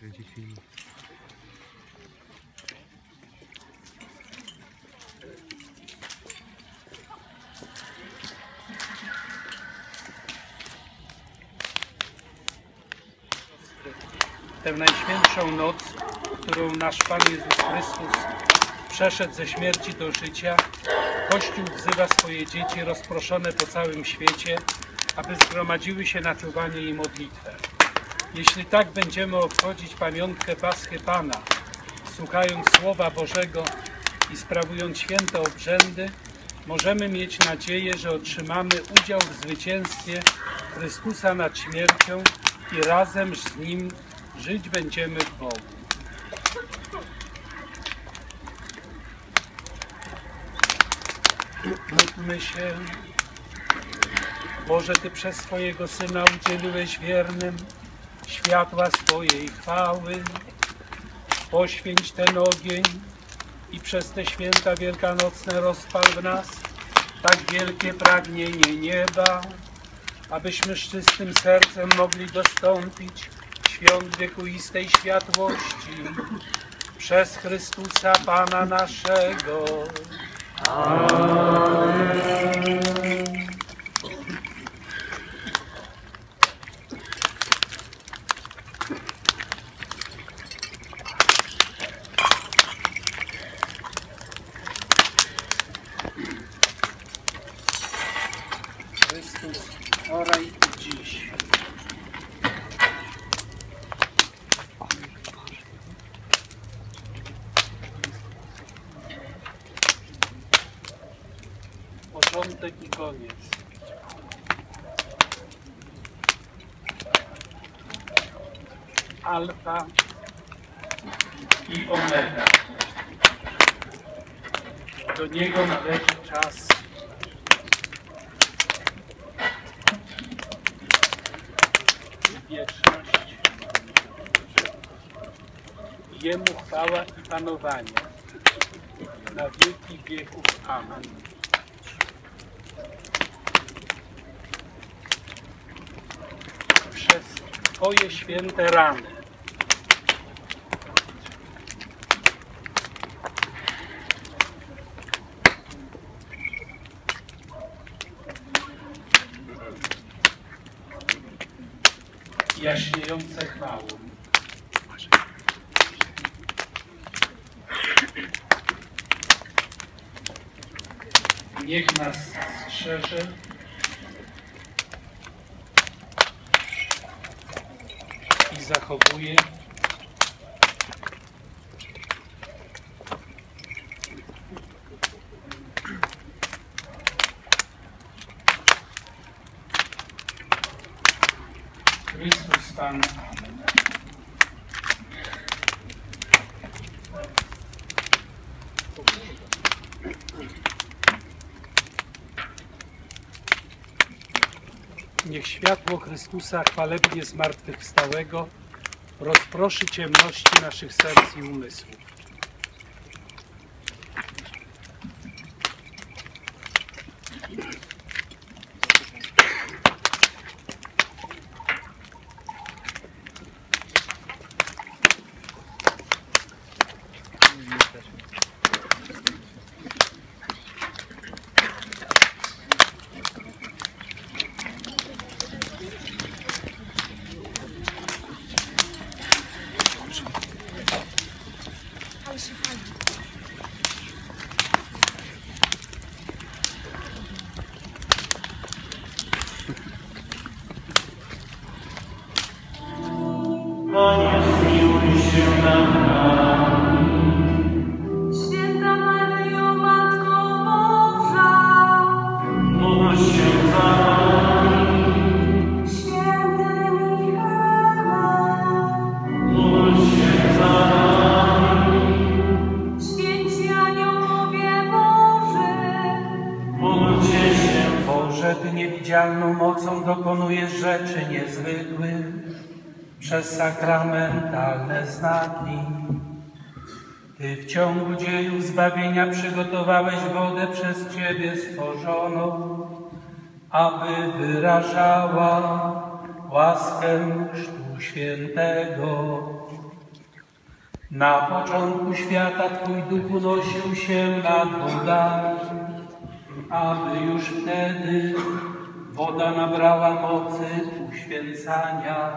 kręcić film. Tę najświętszą noc, którą nasz Pan Jezus Chrystus przeszedł ze śmierci do życia, Kościół wzywa swoje dzieci rozproszone po całym świecie, aby zgromadziły się na czuwanie i modlitwę. Jeśli tak będziemy obchodzić pamiątkę Paschy Pana, słuchając Słowa Bożego i sprawując święte obrzędy, możemy mieć nadzieję, że otrzymamy udział w zwycięstwie Chrystusa nad śmiercią i razem z Nim żyć będziemy w Bogu. Módlmy się. Boże, Ty przez swojego Syna udzieliłeś wiernym światła swojej chwały. Poświęć ten ogień i przez te święta wielkanocne rozpal w nas tak wielkie pragnienie nieba, abyśmy z czystym sercem mogli dostąpić świąt wiekuistej światłości przez Chrystusa Pana naszego. Amen. Chrystus, oraj dziś. Początek i koniec. Alfa i omega. Do Niego należy czas. Wieczność. Jemu chwała i panowanie na wieki wieków. Amen. Przez Twoje święte rany jaśniejące chwałą niech nas strzeże i zachowuje Chrystus Pan. Niech światło Chrystusa chwalebnie zmartwychwstałego rozproszy ciemności naszych serc i umysłów. Panie, zmiłuj się nad nami. Święta Maryjo, Matko Boża, Módl się za nami. Święty Michale, Módl się za nami. święci aniołowie Boży, Módlcie się. Boże, Ty niewidzialną mocą dokonujesz rzeczy niezwykłych przez sakramentalne znaki. Ty w ciągu dziejów zbawienia przygotowałeś wodę przez Ciebie stworzoną, aby wyrażała łaskę Chrztu Świętego. Na początku świata Twój Duch unosił się nad wodami, aby już wtedy woda nabrała mocy uświęcania.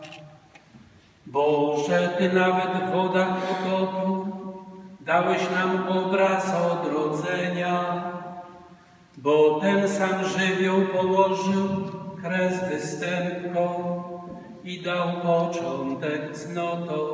Boże, Ty nawet w wodach potopu dałeś nam obraz odrodzenia, bo ten sam żywioł położył kres występkom i dał początek cnotom.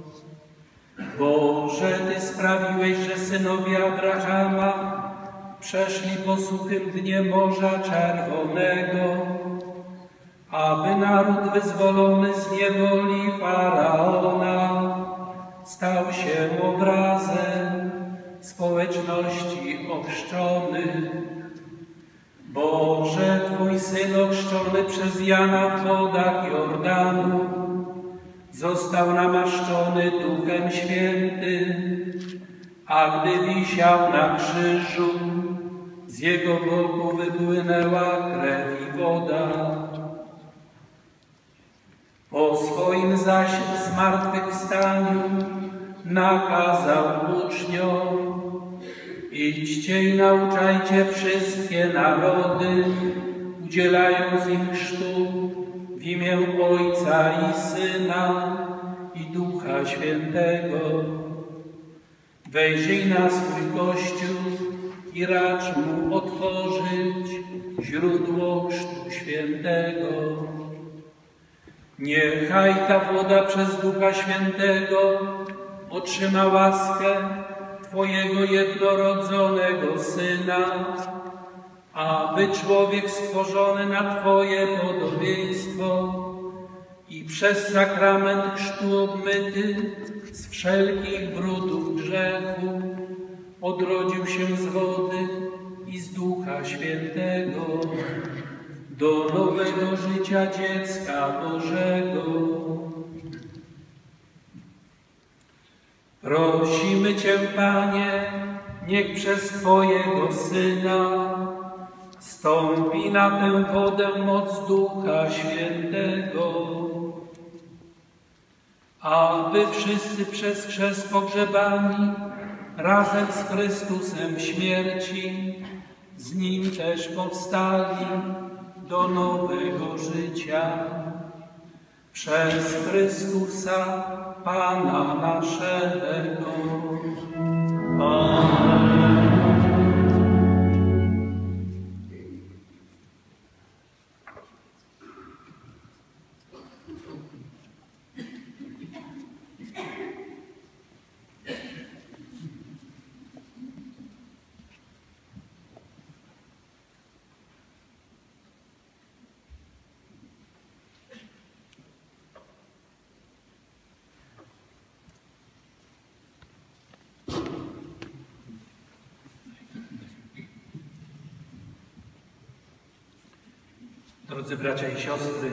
Boże, Ty sprawiłeś, że synowie Abrahama przeszli po suchym dnie Morza Czerwonego, aby naród wyzwolony z niewoli Faraona stał się obrazem społeczności ochrzczonych. Boże, Twój Syn ochrzczony przez Jana w wodach Jordanu został namaszczony Duchem Świętym, a gdy wisiał na krzyżu, z Jego boku wypłynęła krew i woda. Po swoim zaś zmartwychwstaniu nakazał uczniom: idźcie i nauczajcie wszystkie narody, udzielając im chrztu w imię Ojca i Syna i Ducha Świętego. Wejrzyj na swój Kościół i racz mu otworzyć źródło Chrztu Świętego. Niechaj ta woda przez Ducha Świętego otrzyma łaskę Twojego jednorodzonego Syna, aby człowiek stworzony na Twoje podobieństwo i przez sakrament chrztu obmyty z wszelkich brudów grzechu odrodził się z wody i z Ducha Świętego do nowego życia dziecka Bożego. Prosimy Cię, Panie, niech przez Twojego Syna stąpi na tę wodę moc Ducha Świętego, aby wszyscy przez chrzest pogrzebani razem z Chrystusem w śmierci, z Nim też powstali do nowego życia. Przez Chrystusa Pana naszego. Amen. Drodzy bracia i siostry,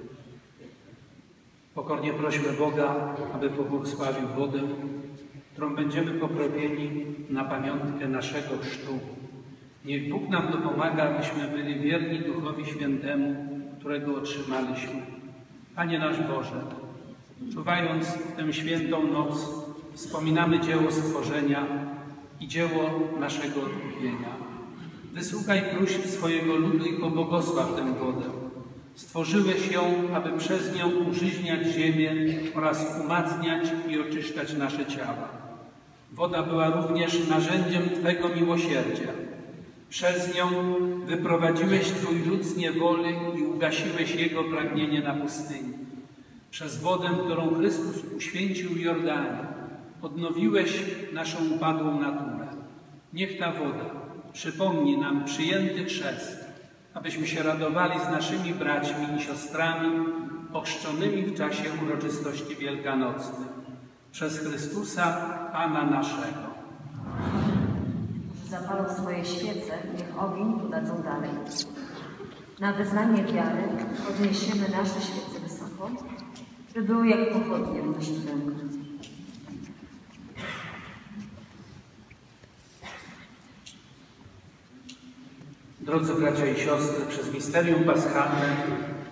pokornie prośmy Boga, aby pobłogosławił wodę, którą będziemy pokropieni na pamiątkę naszego chrztu. Niech Bóg nam dopomaga, abyśmy byli wierni Duchowi Świętemu, którego otrzymaliśmy. Panie nasz Boże, czuwając w tę świętą noc, wspominamy dzieło stworzenia i dzieło naszego odkupienia. Wysłuchaj próśb swojego ludu i pobłogosław tę wodę. Stworzyłeś ją, aby przez nią użyźniać ziemię oraz umacniać i oczyszczać nasze ciała. Woda była również narzędziem Twego miłosierdzia. Przez nią wyprowadziłeś Twój lud z niewoli i ugasiłeś jego pragnienie na pustyni. Przez wodę, którą Chrystus uświęcił w Jordanie, odnowiłeś naszą upadłą naturę. Niech ta woda przypomni nam przyjęty chrzest, abyśmy się radowali z naszymi braćmi i siostrami ochrzczonymi w czasie uroczystości wielkanocnych. Przez Chrystusa, Pana naszego. Zapalą swoje świece, niech ogień podadzą dalej. Na wyznanie wiary podniesiemy nasze świece wysoko, by były jak pochodnie w naszym ręku. Drodzy bracia i siostry, przez misterium paschalne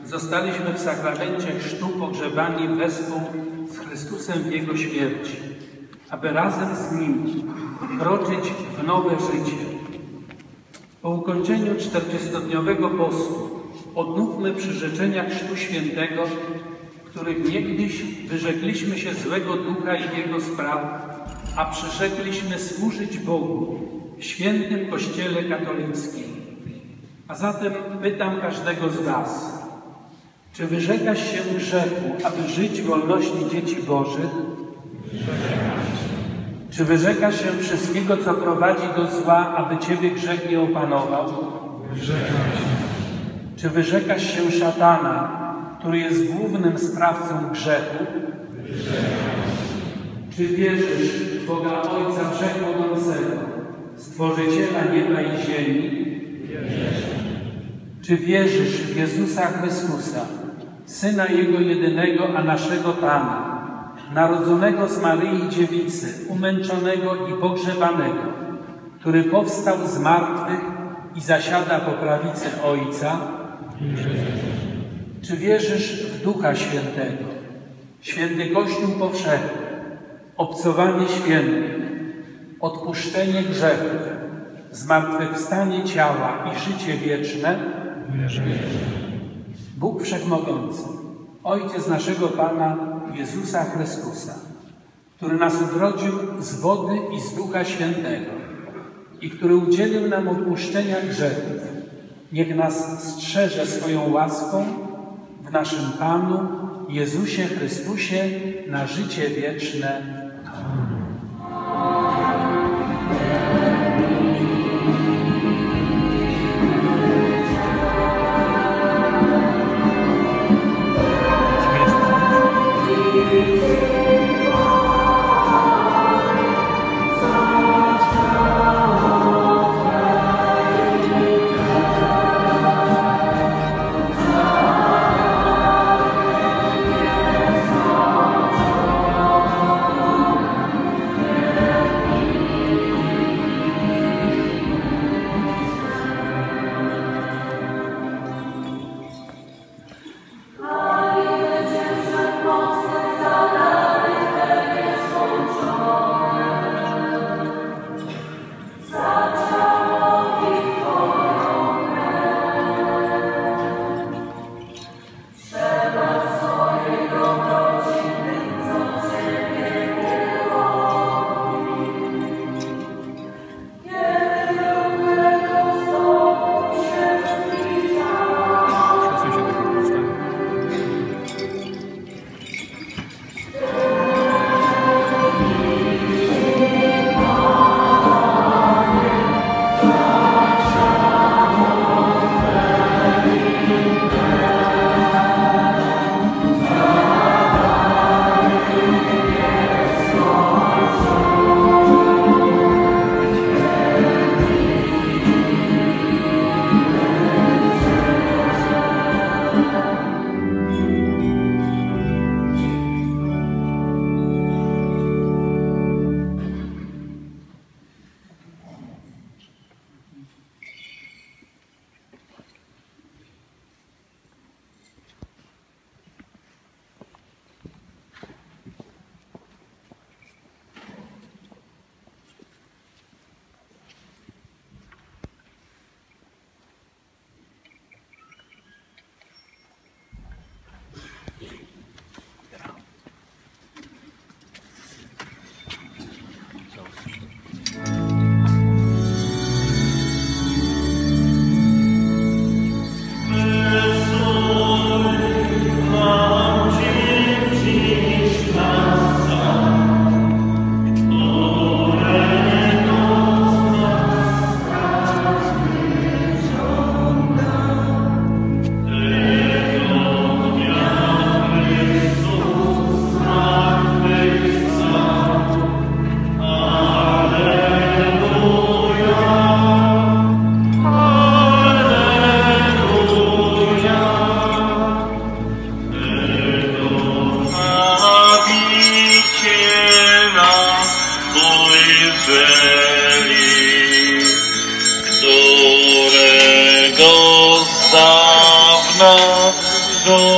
zostaliśmy w sakramencie chrztu pogrzebani wespół z Chrystusem w Jego śmierci. aby razem z Nim kroczyć w nowe życie. Po ukończeniu 40-dniowego postu odnówmy przyrzeczenia Chrztu Świętego, których niegdyś wyrzekliśmy się złego ducha i jego spraw, a przyrzekliśmy służyć Bogu w świętym Kościele katolickim. A zatem pytam każdego z Was, czy wyrzekasz się grzechu, aby żyć w wolności dzieci Bożych? Czy wyrzekasz się wszystkiego, co prowadzi do zła, aby Ciebie grzech nie opanował? Wyrzekam się. Czy wyrzekasz się szatana, który jest głównym sprawcą grzechu? Wyrzekam się. Czy wierzysz w Boga Ojca Wszechmogącego, Stworzyciela nieba i ziemi? Wierzę. Czy wierzysz w Jezusa Chrystusa, Syna Jego jedynego, a naszego Pana, narodzonego z Maryi Dziewicy, umęczonego i pogrzebanego, który powstał z martwych i zasiada po prawicy Ojca? Czy wierzysz w Ducha Świętego, święty Kościół powszechny, obcowanie świętych, odpuszczenie grzechów, zmartwychwstanie ciała i życie wieczne? Wierzę. Bóg Wszechmogący, Ojciec naszego Pana Jezusa Chrystusa, który nas odrodził z wody i z Ducha Świętego i który udzielił nam odpuszczenia grzechów, niech nas strzeże swoją łaską w naszym Panu Jezusie Chrystusie na życie wieczne.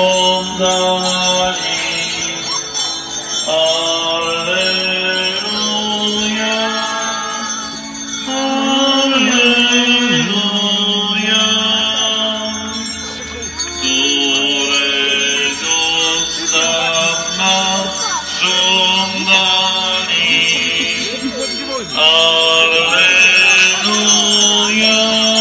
żądali. Alleluja. żądali. Alleluja,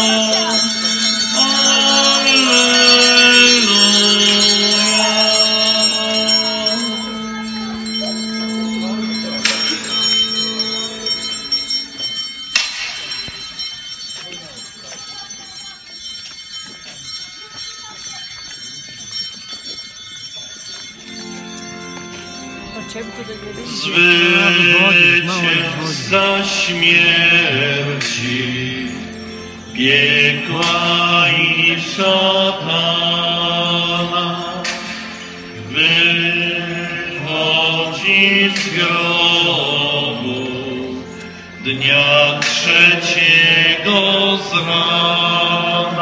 zwycięzca śmierci, piekła i szatana, wychodzi z grobu dnia trzeciego z rana.